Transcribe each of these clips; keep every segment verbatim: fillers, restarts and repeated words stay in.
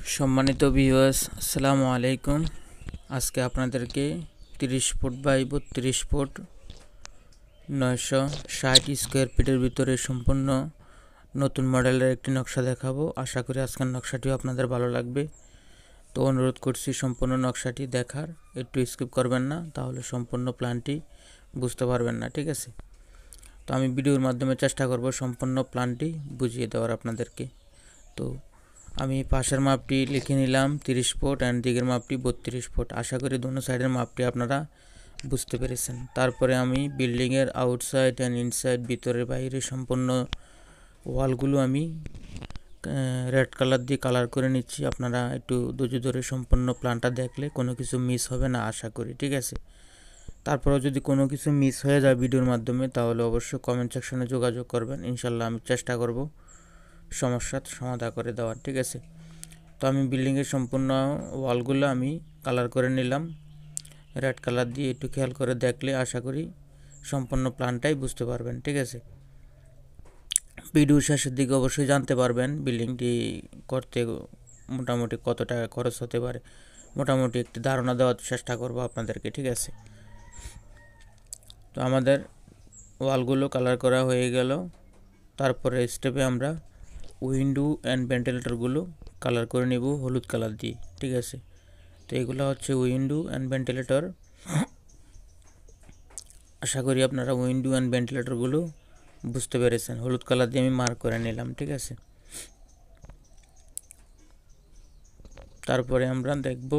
সম্মানিত ভিউয়ার্স, আসসালামু আলাইকুম। আজকে আপনাদেরকে তিরিশ ফুট বাই বত্রিশ ফুট নয়শো ষাট স্কোয়ার ফিটের ভিতরে সম্পূর্ণ নতুন মডেলের একটি নকশা দেখাবো। আশা করি আজকের নকশাটিও আপনাদের ভালো লাগবে। তো অনুরোধ করছি সম্পূর্ণ নকশাটি দেখার, একটু স্কিপ করবেন না, তাহলে সম্পূর্ণ প্ল্যানটি বুঝতে পারবেন না। ঠিক আছে, তো আমি ভিডিওর মাধ্যমে চেষ্টা করব সম্পূর্ণ প্ল্যানটি বুঝিয়ে দেওয়ার আপনাদেরকে। তো আমি পাশের মাপটি লিখে নিলাম তিরিশ ফুট অ্যান্ড দিকের মাপটি বত্রিশ ফুট। আশা করি দোনো সাইডের মাপটি আপনারা বুঝতে পেরেছেন। তারপরে আমি বিল্ডিংয়ের আউটসাইড অ্যান্ড ইনসাইড, ভিতরে বাইরে সম্পূর্ণ ওয়ালগুলো আমি রেড কালার দিয়ে কালার করে নিচ্ছি। আপনারা একটু ধৈর্য ধরে সম্পূর্ণ প্ল্যানটা দেখলে কোনো কিছু মিস হবে না আশা করি। ঠিক আছে, তারপরেও যদি কোনো কিছু মিস হয়ে যায় ভিডিওর মাধ্যমে, তাহলে অবশ্যই কমেন্ট সেকশনে যোগাযোগ করবেন। ইনশাল্লাহ আমি চেষ্টা করব সমস্যার সমাধান করে দেওয়ার। ঠিক আছে, তো আমি বিল্ডিংয়ের সম্পূর্ণ ওয়ালগুলো আমি কালার করে নিলাম রেড কালার দিয়ে। একটু খেয়াল করে দেখলে আশা করি সম্পূর্ণ প্ল্যানটাই বুঝতে পারবেন। ঠিক আছে, ভিডিও শেষের দিকে অবশ্যই জানতে পারবেন বিল্ডিংটি করতে মোটামুটি কত টাকা খরচ হতে পারে। মোটামুটি একটি ধারণা দেওয়ার চেষ্টা করব আপনাদেরকে। ঠিক আছে, তো আমাদের ওয়ালগুলো কালার করা হয়ে গেল। তারপরে স্টেপে আমরা উইন্ডো অ্যান্ড ভেন্টিলেটরগুলো কালার করে নেব হলুদ কালার দিয়ে। ঠিক আছে, তো এগুলো হচ্ছে উইন্ডো অ্যান্ড ভেন্টিলেটর। আশা করি আপনারা উইন্ডো অ্যান্ড ভেন্টিলেটরগুলো বুঝতে পেরেছেন। হলুদ কালার দিয়ে আমি মার্ক করে নিলাম। ঠিক আছে, তারপরে আমরা দেখব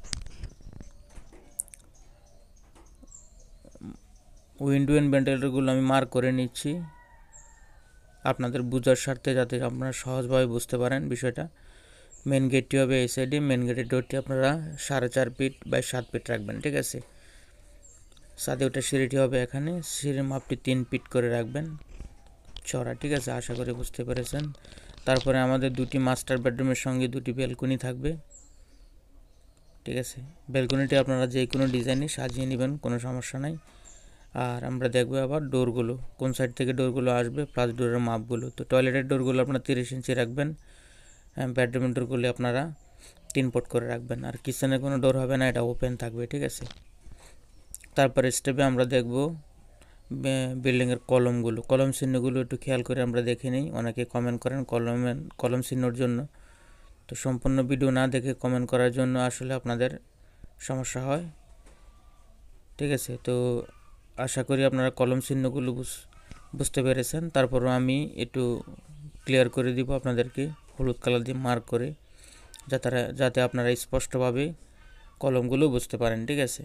উইন্ডো অ্যান্ড ভেন্টিলেটরগুলো আমি মার্ক করে নিচ্ছি আপনাদের বোঝার স্বার্থে, যাতে আপনারা সহজভাবে বুঝতে পারেন বিষয়টা। মেন গেটটি হবে এই সাইডে। মেন গেটের ডোরটি আপনারা সাড়ে চার ফিট বাই সাত ফিট রাখবেন। ঠিক আছে, সাথে ওটা সিঁড়িটি হবে এখানে। সিঁড়ির মাপটি তিন ফিট করে রাখবেন চড়া। ঠিক আছে, আশা করি বুঝতে পেরেছেন। তারপরে আমাদের দুটি মাস্টার বেডরুমের সঙ্গে দুটি ব্যালকনি থাকবে। ঠিক আছে, ব্যালকনিটি আপনারা যে কোনো ডিজাইনে সাজিয়ে নেবেন, কোনো সমস্যা নাই। আর আমরা দেখবো আবার ডোরগুলো কোন সাইড থেকে ডোরগুলো আসবে, প্লাস ডোরের মাপগুলো। তো টয়লেটের ডোরগুলো আপনারা তিরিশ ইঞ্চি রাখবেন, বেডরুমের ডোরগুলো আপনারা তিন ফুট করে রাখবেন। আর কিচেনে কোনো ডোর হবে না, এটা ওপেন থাকবে। ঠিক আছে, তারপরে স্টেপে আমরা দেখব বিল্ডিংয়ের কলমগুলো, কলম চিহ্নগুলো একটু খেয়াল করে আমরা দেখে নিই। অনেকে কমেন্ট করেন কলমের কলম চিহ্নর জন্য, তো সম্পূর্ণ ভিডিও না দেখে কমেন্ট করার জন্য আসলে আপনাদের সমস্যা হয়। ঠিক আছে, তো আশা করি আপনারা কলম চিহ্নগুলো বুঝতে পেরেছেন। তারপরও আমি একটু ক্লিয়ার করে দিব আপনাদেরকে হলুদ কালার দিয়ে মার্ক করে, যাতে যাতে আপনারা স্পষ্টভাবে কলমগুলো বুঝতে পারেন। ঠিক আছে,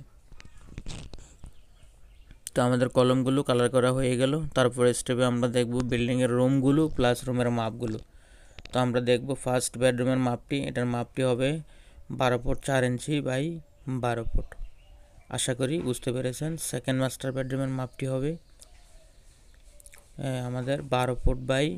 তো আমাদের কলমগুলো কালার করা হয়ে গেল। তারপরে স্টেপে আমরা দেখব বিল্ডিংয়ের রুমগুলো প্লাস রুমের মাপগুলো। তো আমরা দেখব ফার্স্ট বেডরুমের মাপটি, এটার মাপটি হবে বারো ফুট চার ইঞ্চি বাই বারো ফুট। আশা করি বুঝতে পেরেছেন। সেকেন্ড মাস্টার বেডরুমের মাপটি হবে আমাদের বারো ফুট বাই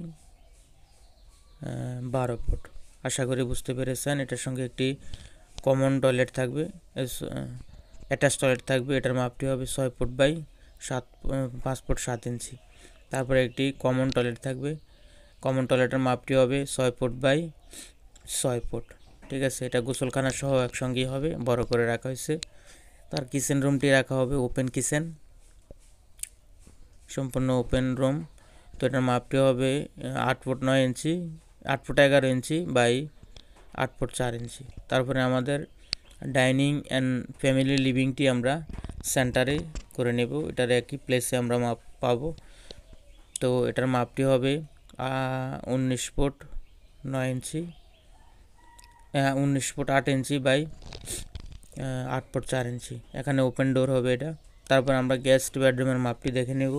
বারো ফুট। আশা করি বুঝতে পেরেছেন। এটার সঙ্গে একটি কমন টয়লেট থাকবে, অ্যাটাচ টয়লেট থাকবে। এটার মাপটি হবে ছয় ফুট বাই সাত পাঁচ ফুট সাত ইঞ্চি। তারপরে একটি কমন টয়লেট থাকবে, কমন টয়লেটের মাপটি হবে ছয় ফুট বাই ছয় ফুট। ঠিক আছে, এটা গোসলখানা সহ একসঙ্গেই হবে, বড় করে রাখা হয়েছে। তার কিচেন রুমটি রাখা হবে ওপেন কিচেন, সম্পূর্ণ ওপেন রুম। তো এটার মাপটি হবে আট ফুট নয় ইঞ্চি আট ফুট এগারো ইঞ্চি বাই আট ফুট চার ইঞ্চি। তারপরে আমাদের ডাইনিং অ্যান্ড ফ্যামিলি লিভিংটি আমরা সেন্টারে করে নেব, এটার একই প্লেসে আমরা মাপ পাবো। তো এটার মাপটি হবে উনিশ ফুট নয় ইঞ্চি উনিশ ফুট আট ইঞ্চি বাই আট ফুট চার ইঞ্চি। এখানে ওপেন ডোর হবে এটা। তারপর আমরা গেস্ট বেডরুমের মাপটি দেখে নেব।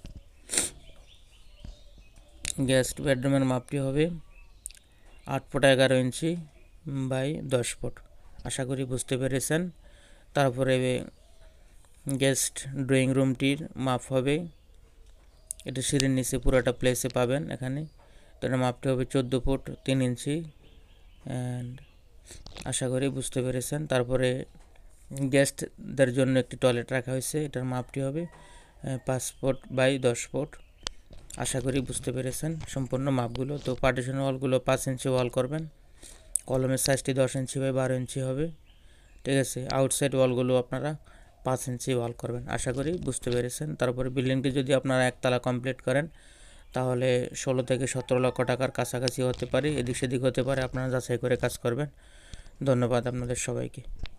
গেস্ট বেডরুমের মাপটি হবে আট ফুট এগারো ইঞ্চি বাই দশ ফুট। আশা করি বুঝতে পেরেছেন। তারপরে গেস্ট ড্রয়িং রুমটির মাপ হবে, এটা সিঁড়ির নিচে পুরোটা প্লেসে পাবেন এখানে। তো এটার মাপটি হবে চোদ্দো ফুট তিন ইঞ্চি অ্যান্ড আশা করি বুঝতে পেরেছেন। তারপরে গেস্টদের জন্য একটি টয়লেট রাখা হয়েছে, এটার মাপটি হবে পাঁচ ফুট বাই দশ ফুট। আশা করি বুঝতে পেরেছেন সম্পূর্ণ মাপগুলো। তো পার্টিশন ওয়ালগুলো পাঁচ ইঞ্চি ওয়াল করবেন, কলমের সাইজটি দশ ইঞ্চি বাই বারো ইঞ্চি হবে। ঠিক আছে, আউটসাইড ওয়ালগুলো আপনারা পাঁচ ইঞ্চি ওয়াল করবেন। আশা করি বুঝতে পেরেছেন। তারপরে বিল্ডিংটি যদি আপনারা একতলা কমপ্লিট করেন তাহলে ষোলো থেকে সতেরো লক্ষ টাকার কাছাকাছি হতে পারে, এদিক সেদিক হতে পারে, আপনারা যাচাই করে কাজ করবেন। ধন্যবাদ আপনাদের সবাইকে।